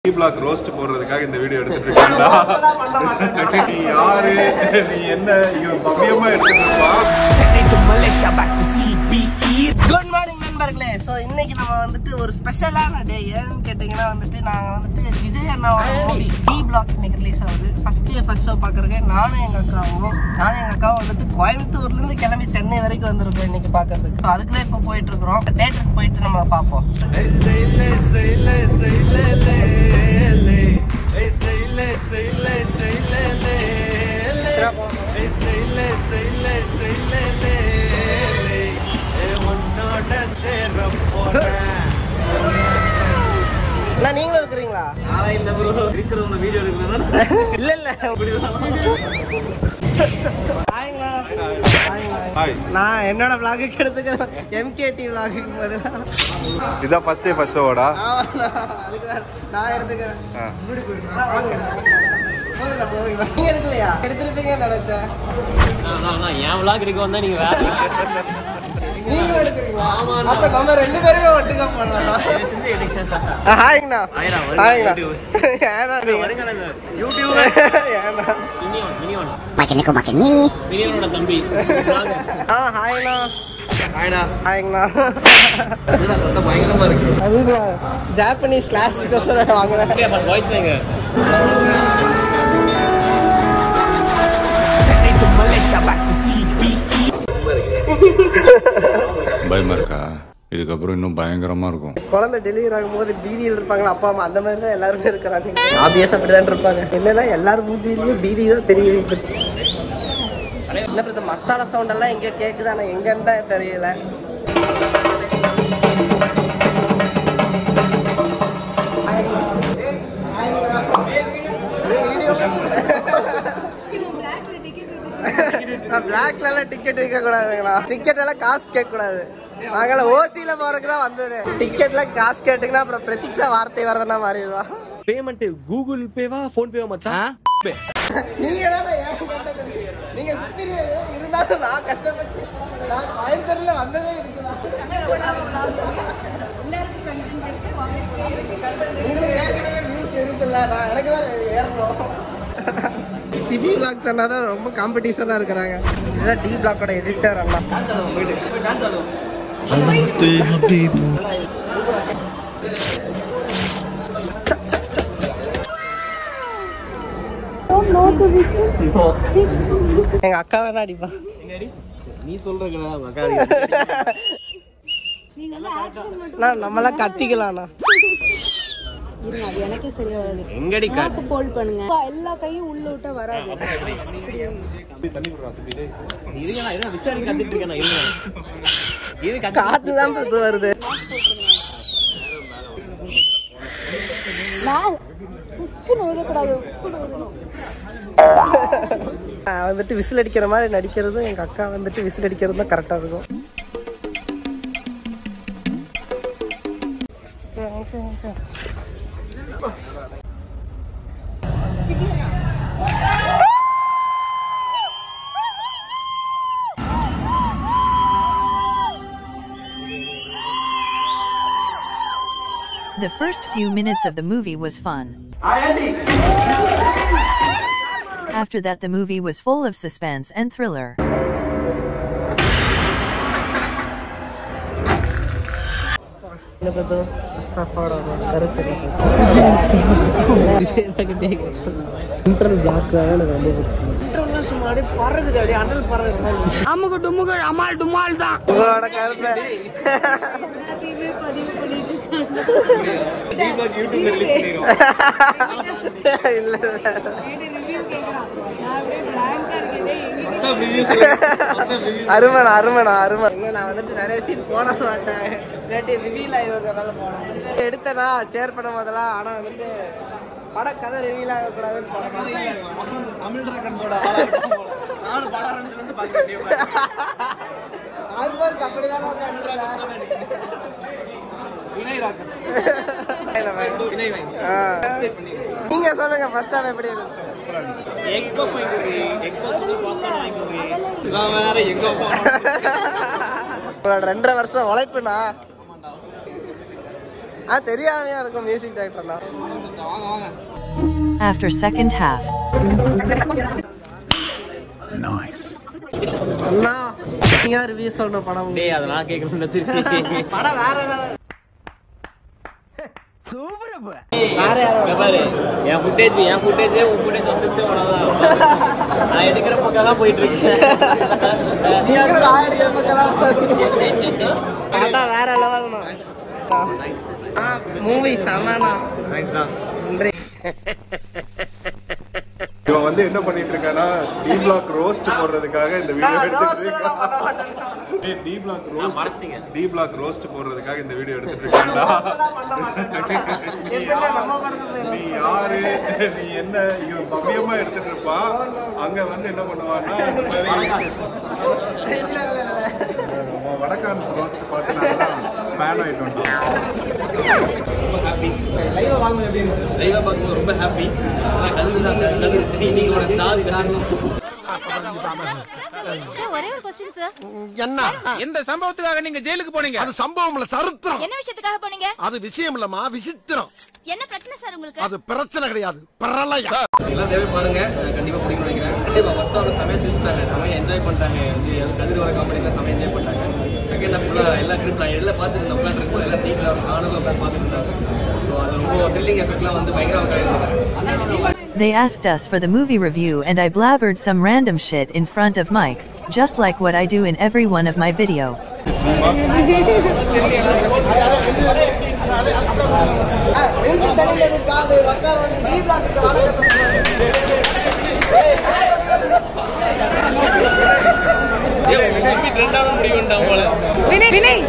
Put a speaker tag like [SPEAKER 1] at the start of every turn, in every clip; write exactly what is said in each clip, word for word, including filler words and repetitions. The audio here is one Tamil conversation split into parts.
[SPEAKER 1] Block roast போடுறதுக்காக இந்த வீடியோ எடுத்துட்டு இருக்கேன்டா. நீ யாரு? நீ என்ன இங்க பவ்யமா எடுத்துட்டு வா.
[SPEAKER 2] Good morning நண்பர்களே. சோ இன்னைக்கு நம்ம வந்துட்டு ஒரு ஸ்பெஷலான டே. ஏன்னு கேட்டிங்கனா வந்துட்டு நாங்க வந்துட்டு விஜய் அண்ணாவோட மூவி டி பிளாக் இன்னைக்கு ரிலீஸ் ஆகுது. ஃபர்ஸ்ட் டே ஃபர்ஸ்ட் ஷோ பார்க்கறதுக்கு நானும் எங்க அக்காவும் நானும் எங்க அக்காவும் வந்துட்டு கோயம்புத்தூர்ல இருந்து கிளம்பி சென்னை வரைக்கும் வந்திருக்கோம் இன்னைக்கு பார்க்கிறதுக்கு. சோ அதுக்கு தான் இப்ப போயிட்டு இருக்கோம். தியேட்டருக்கு போயிட்டு நம்ம பாப்போம். நீங்களும் இருக்கிறீங்களா? இல்ல இல்ல நான் என்னோட vlog-க்கு எடுத்துக்கிறேன். எம்கேடி vlog-க்கு பதிலா
[SPEAKER 1] இதான் ஃபர்ஸ்ட் டே ஃபர்ஸ்ட் ஷோடா.
[SPEAKER 2] நான் எடுத்துக்கிறேன். நீங்க எடுக்கலையா? எடுத்திருப்பீங்கன்னு நினைச்சேன்.
[SPEAKER 3] என் vlog எடுக்க வந்தா நீங்க வேற
[SPEAKER 2] நீங்க எடுக்கிறீங்களா? அப்ப நம்ம ரெண்டு பேருமே ஒட்டுக்கா பண்ணலாம். ஹாய்ங்கண்ணா. ஹாய்ங்கண்ணா. ஏன்னா
[SPEAKER 3] வருங்கண்ணா யூடியூப்
[SPEAKER 2] ஏன்னா
[SPEAKER 3] மினியோன் மினியோன்
[SPEAKER 4] Makin makin ni.
[SPEAKER 3] மினியோனோட தம்பி.
[SPEAKER 2] ஆ ஹாய்ண்ணா.
[SPEAKER 3] ஹாய்டா.
[SPEAKER 2] ஹாய்ங்கண்ணா.
[SPEAKER 3] என்ன சத்தம் பயங்கரமா இருக்கு.
[SPEAKER 2] அதுதான் ஜாப்பனீஸ் கிளாசிக் கோசரம் வாங்குறேன்.
[SPEAKER 3] ஓகே அப்ப வாய்ஸ் நீங்க
[SPEAKER 1] பயமா இருக்கா? இதுக்கப்புறம் இன்னும் பயங்கரமா இருக்கும்.
[SPEAKER 2] குழந்தை டெலிவரி ஆகும்போது பீதியில் இருப்பாங்களா அப்பா அம்மா, அந்த மாதிரி தான் எல்லாருமே இருக்கிறாங்க. ஆபியஸ் அப்படிதான் இருப்பாங்க. என்னன்னா எல்லாரும் மூஞ்சிலையும் பீதி தான் தெரியுது. என்ன பிரச்சனை மத்தான சவுண்ட் எல்லாம் எங்க கேக்குது, ஆனா எங்கன்னு தான் தெரியல. பிளாக்ல எல்லாம் டிக்கெட் விற்க கூடாதுங்களா? டிக்கெட் எல்லாம் காசு கேட்க கூடாது. நாங்கள ஓசியில போறதுக்கு தான் வந்தது. டிக்கெட்ல காசு கேட்டுங்கன்னா அப்புறம் பிரதீக்ஷா வார்த்தை வரதுனா மாறிடுவா.
[SPEAKER 3] பேமெண்ட் கூகுள் பேவா போன் பேவா மச்சான்?
[SPEAKER 2] நீங்க நீங்க இருந்தாலும் நான் கஷ்டப்பட்டு நான் கோயம்புத்தூர்ல வந்ததே இருக்குதான். எனக்கு தான் ஏறணும். சிபி பிளாக் சொன்னாதான் ரொம்ப காம்படிஷனா இருக்கிறாங்க. இதுதான் டி பிளாக்கோட எடிட்டர் அண்ணா. எங்க அக்கா வேணா அடிப்பா.
[SPEAKER 3] நீ சொல்றீங்களா அக்கா?
[SPEAKER 2] நான் நம்மளாம் கத்திக்கலாம்ண்ணா.
[SPEAKER 5] இருங்க அது எனக்கே சரியா வராது.
[SPEAKER 3] எங்கடி
[SPEAKER 5] காட் ஃபோல்ட் பண்ணுங்க. எல்லா கையும் உள்ள விட்டா வராது.
[SPEAKER 3] தண்ணி குடுறா சுபிதே. இருங்கடா இருங்க விசாரி கத்திட்டு இருக்கேன் நான். இருங்க இது
[SPEAKER 2] காத்து தான் பிரது வருது.
[SPEAKER 5] நான் உப்புன்னு ஊத கூடாது. உப்புன்னு ஊதணும்.
[SPEAKER 2] நான் வந்துட்டு விசில் அடிக்கிற மாதிரி நடிக்கிறதும் எங்க அக்கா வந்துட்டு விசில் அடிக்கிறதும் தான் கரெக்டா இருக்கும்.
[SPEAKER 6] The first few minutes of the movie was fun. After that the movie was full of suspense and thriller.
[SPEAKER 2] Interval block எனக்கு ரொம்ப பிடிச்சிருக்கு. இன்டர்வல் சும்மா அப்படியே பறக்குது, அப்படியே அனல் பறக்குற மாதிரி. அம்முக்கு டும்முக்கு அமால் டுமால் தான் உங்களோட கருத்து.
[SPEAKER 1] டி பிளாக் யூடியூப்ல ரிலீஸ் பண்ணிரோம்.
[SPEAKER 2] இல்ல இல்ல அருமனா அருமனா அரும. நான் வந்துட்டு நிறைய சீன் போட மாட்டேன். இல்லாட்டி ரிவீல் ஆகிடுறதுனால போனேன். எடுத்தேனா ஷேர் பண்ண போதெல்லாம். ஆனா வந்துட்டு பட கதை ரிவீல் ஆகக்கூடாதுன்னு தமிழ் ரெக்கார்ட்ஸோட நானும் பட ஆரம்பிச்சிருந்து பார்க்கிறேன். ஆல்மோஸ்ட் அப்படிதான் வினய் ராக்கர்ஸ். வினய் வைன்ஸ். நீங்க சொல்லுங்க ஃபர்ஸ்ட் டைம் எப்படி இருந்துச்சு?
[SPEAKER 3] எக் பஃப் வாங்கி எக் பஃப் பாப்கார்ன் வாங்கி நான் வேற எங்க போறேன்.
[SPEAKER 2] ரெண்டரை வருஷம் உழைப்புனா ஆ தெரியாமையா இருக்கும் மியூசிக் டைரக்டர்னா.
[SPEAKER 6] After second half.
[SPEAKER 1] Nice.
[SPEAKER 2] அண்ணா நீங்க ரிவ்யூ சொல்ற படம்.
[SPEAKER 3] டேய் அத நான் கேக்குறேன் திருப்பி.
[SPEAKER 2] படம் வேற லெவல். சூப்பர் அப்ப. வேற யாரோ
[SPEAKER 3] பாரு. என் ஃபுட்டேஜ் என் ஃபுட்டேஜ் உன் ஃபுட்டேஜ் வந்துச்சு அவ்வளவுதான். நான் எடுக்கிற பக்கம்லாம் போயிட்டு இருக்கேன்.
[SPEAKER 2] நீ நான் எடுக்கிற பக்கம்லாம் போயிட்டு. படம் வேற லெவல்னா. ஆ மூவி சமானா.
[SPEAKER 3] தேங்க்ஸ்டா.
[SPEAKER 2] நன்றி.
[SPEAKER 1] இவன் வந்து என்ன பண்ணிட்டு இருக்கானா டி பிளாக் ரோஸ்ட் போடுறதுக்காக இந்த வீடியோ எடுத்துட்டு இருக்கான். ஏய் டி பிளாக் ரோஸ்ட்
[SPEAKER 3] மறந்துட்டீங்க.
[SPEAKER 1] டி பிளாக் ரோஸ்ட் போடுறதுக்காக இந்த வீடியோ எடுத்துட்டு இருக்கான்டா. நீ யாரு நீ என்ன இவன் பவ்யமா எடுத்துட்டு இருப்பா அங்க வந்து என்ன பண்ணுவான்னா வடக்கான்ஸ் ரோஸ்ட் பார்த்து நான் ஃபேன் ஆயிட்டோம்டா.
[SPEAKER 3] லைவா வாங்குறது எப்படி இருக்கு? லைவா பார்க்கும்போது ரொம்ப ஹாப்பி. அதான் கதிர் தான் கதிர் இன்னைக்கு ஒரு ஸ்டார் காரணம்.
[SPEAKER 4] ஒரே ஒரு क्वेश्चन சார்.
[SPEAKER 7] என்ன
[SPEAKER 8] இந்த சம்பவத்துக்காக நீங்க ஜெயிலுக்கு போனீங்க?
[SPEAKER 7] அது சம்பவம் இல்ல சரித்திரம்.
[SPEAKER 4] என்ன விஷயத்துக்காக போனீங்க?
[SPEAKER 7] அது விஷயம் இல்லமா விசித்திரம்.
[SPEAKER 4] என்ன பிரச்சனை சார் உங்களுக்கு?
[SPEAKER 7] அது பிரச்சனை கிடையாது பிரளயம்.
[SPEAKER 3] எல்லாம் தேவை பாருங்க கண்டிப்பா பிடிக்கும் நினைக்கிறேன். கண்டிப்பா ஃபர்ஸ்ட் ஹாஃப்ல சமய சிரிச்சாங்க சமய என்ஜாய் பண்ணிட்டாங்க. கதிர் வர காமெடில சமய என்ஜாய் பண்ணிட்டாங்க. செகண்ட் ஹாஃப்ல எல்லா ஸ்கிரிப்ட்ல எல்லாம் பார்த்துட்டு உட்காந்துருக்கோம் எல்லாம் சீட்ல ஆனதும் உட்காந்து பார்த்துருந்தாங்க. ஸோ அது ரொம்ப த்ரில்லிங் எஃபெக்ட்லாம் வந்து பயங்கரமாக இருந்தது.
[SPEAKER 6] They asked us for the movie review and I blabbered some random shit in front of Mike, just like what I do in every one of my video.
[SPEAKER 5] Vinay Vinay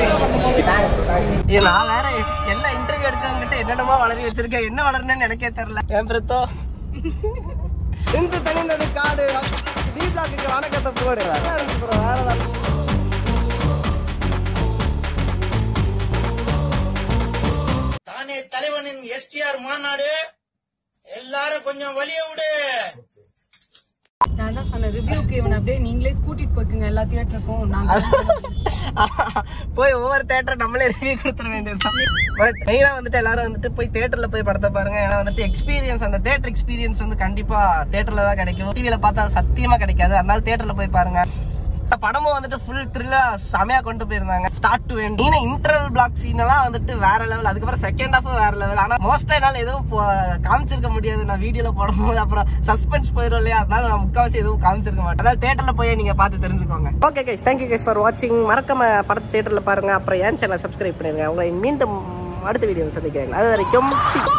[SPEAKER 2] நான் வேற எல்லா இன்டர்வியூ எடுக்கவங்கிட்ட என்னென்னமோ வளரி வச்சிருக்கேன். என்ன வளர்னேன்னு எனக்கே தெரியல. என் பிரத்தோ இந்து தனிந்தது காடு டி பிளாக்கு வணக்கத்தை போடு. வேற
[SPEAKER 9] தானே தலைவனின் எஸ்டிஆர் மாநாடு எல்லாரும் கொஞ்சம் வலிய விடு.
[SPEAKER 5] நான் தான் சொன்ன ரிவ்யூக்கு இவனை அப்படியே நீங்களே கூட்டிட்டு போய்க்குங்க எல்லா தியேட்டருக்கும். நாங்க
[SPEAKER 2] போய் ஒவ்வொரு தியேட்டர் நம்மளே ரிவ்யூ கொடுத்துட வேண்டியதுதான். பட் மெயினா வந்துட்டு எல்லாரும் வந்துட்டு போய் தியேட்டர்ல போய் படத்தை பாருங்க. ஏன்னா வந்துட்டு எக்ஸ்பீரியன்ஸ் அந்த தியேட்டர் எக்ஸ்பீரியன்ஸ் வந்து கண்டிப்பா தியேட்டர்ல தான் கிடைக்கும். டிவில பார்த்தா சத்தியமா கிடைக்காது. அதனால தியேட்டர்ல போய் பாருங்க. படமும் வந்துட்டு ஃபுல் த்ரில்லா செமையா கொண்டு போயிருந்தாங்க ஸ்டார்ட் டு எண்ட். நீங்க இன்டர்வல் பிளாக் சீன் எல்லாம் வந்துட்டு வேற லெவல். அதுக்கப்புறம் செகண்ட் ஹாஃப் வேற லெவல். ஆனா மோஸ்டா என்னால எதுவும் காமிச்சிருக்க முடியாது. நான் வீடியோல போடும்போது அப்புறம் சஸ்பென்ஸ் போயிடும் இல்லையா, அதனால நான் முக்காவாசி எதுவும் காமிச்சிருக்க மாட்டேன். அதாவது தியேட்டர்ல போய் நீங்க பார்த்து தெரிஞ்சுக்கோங்க. Okay guys, thank you guys for வாட்சிங். மறக்காம படத்தை தியேட்டர்ல பாருங்க. அப்புறம் என் சேனலை சப்ஸ்கிரைப் பண்ணிருங்க. உங்களை மீண்டும் அடுத்த வீடியோ சந்திக்கிறேன். அது வரைக்கும்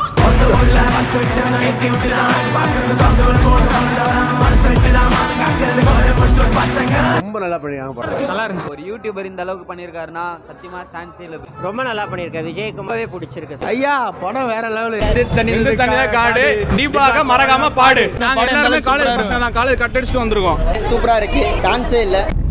[SPEAKER 7] ரொம்ப நல்லா பண்ணிருக்காங்க.
[SPEAKER 3] நல்லா இருந்துச்சு.
[SPEAKER 10] ஒரு யூடியூபர் இந்த அளவுக்கு பண்ணிருக்காருன்னா சத்தியமா சான்ஸே இல்ல. ரொம்ப நல்லா பண்ணிருக்க. விஜய் ரொம்பவே பிடிச்சிருக்கு.
[SPEAKER 7] ஐயா படம் வேற லெவலு.
[SPEAKER 8] இந்த தனியா காடு தீபாக மறக்காம பாடு. நாங்க எல்லாருமே காலேஜ் பசங்க தான். காலேஜ் கட் அடிச்சுட்டு வந்திருக்கோம்.
[SPEAKER 10] சூப்பரா இருக்கு. சான்ஸே இல்ல.